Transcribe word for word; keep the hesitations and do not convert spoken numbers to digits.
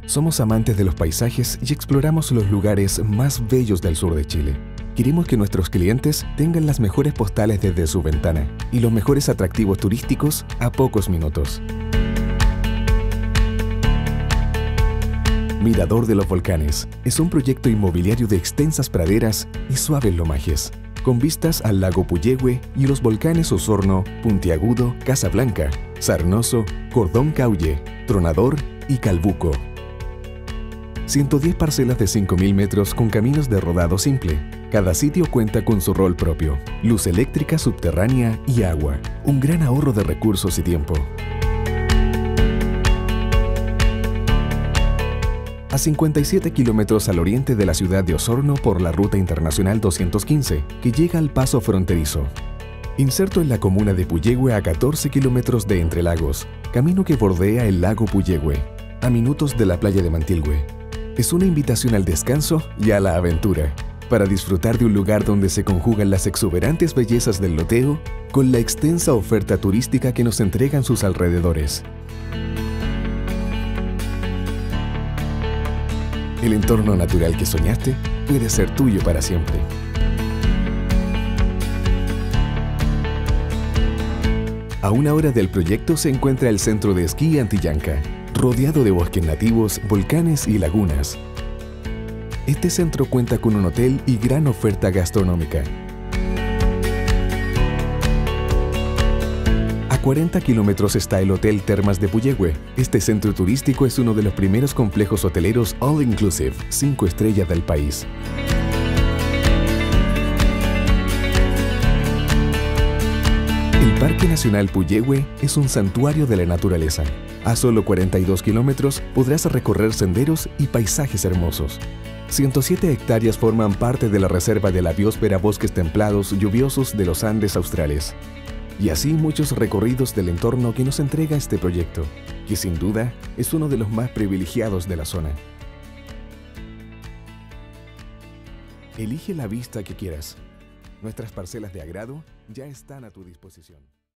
Somos amantes de los paisajes y exploramos los lugares más bellos del sur de Chile. Queremos que nuestros clientes tengan las mejores postales desde su ventana y los mejores atractivos turísticos a pocos minutos. Mirador de los Volcanes es un proyecto inmobiliario de extensas praderas y suaves lomajes, con vistas al lago Puyehue y los volcanes Osorno, Puntiagudo, Casablanca, Sarnoso, Cordón Caulle, Tronador y Calbuco. ciento diez parcelas de cinco mil metros con caminos de rodado simple. Cada sitio cuenta con su rol propio, luz eléctrica subterránea y agua, un gran ahorro de recursos y tiempo. A cincuenta y siete kilómetros al oriente de la ciudad de Osorno por la Ruta Internacional doscientos quince, que llega al paso fronterizo. Inserto en la comuna de Puyehue a catorce kilómetros de Entre Lagos, camino que bordea el lago Puyehue, a minutos de la playa de Mantilhue. Es una invitación al descanso y a la aventura, para disfrutar de un lugar donde se conjugan las exuberantes bellezas del loteo con la extensa oferta turística que nos entregan sus alrededores. El entorno natural que soñaste puede ser tuyo para siempre. A una hora del proyecto se encuentra el centro de esquí Antillanca, rodeado de bosques nativos, volcanes y lagunas. Este centro cuenta con un hotel y gran oferta gastronómica. A cuarenta kilómetros está el Hotel Termas de Puyehue. Este centro turístico es uno de los primeros complejos hoteleros all-inclusive, cinco estrellas del país. El Parque Nacional Puyehue es un santuario de la naturaleza. A solo cuarenta y dos kilómetros podrás recorrer senderos y paisajes hermosos. ciento siete hectáreas forman parte de la Reserva de la Biosfera Bosques Templados Lluviosos de los Andes Australes. Y así muchos recorridos del entorno que nos entrega este proyecto, que sin duda es uno de los más privilegiados de la zona. Elige la vista que quieras. Nuestras parcelas de agrado ya están a tu disposición.